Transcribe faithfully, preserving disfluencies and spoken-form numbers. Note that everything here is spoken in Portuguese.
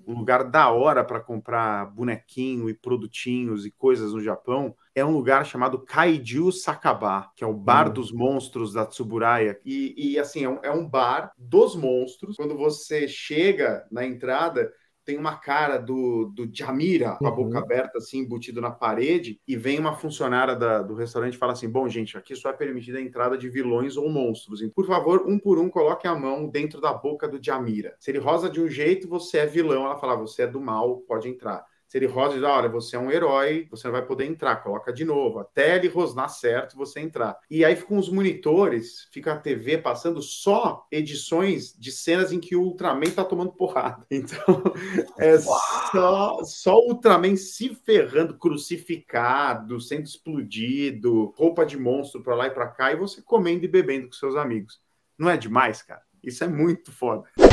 um lugar da hora para comprar bonequinho e produtinhos e coisas no Japão, é um lugar chamado Kaiju Sakaba, que é o bar Hum. dos monstros da Tsuburaya. E, e assim, é um, é um bar dos monstros. Quando você chega na entrada, tem uma cara do, do Jamira, com a boca Uhum. aberta, assim, embutido na parede, e vem uma funcionária da, do restaurante e fala assim, bom, gente, aqui só é permitida a entrada de vilões ou monstros. Então, por favor, um por um, coloque a mão dentro da boca do Jamira. Se ele rosa de um jeito, você é vilão. Ela fala, você é do mal, pode entrar. Se ele rosa e diz, olha, você é um herói, você não vai poder entrar, coloca de novo, até ele rosnar certo você entrar. E aí ficam os monitores, fica a T V passando só edições de cenas em que o Ultraman tá tomando porrada. Então, é só, só o Ultraman se ferrando, crucificado, sendo explodido, roupa de monstro pra lá e pra cá, e você comendo e bebendo com seus amigos. Não é demais, cara? Isso é muito foda.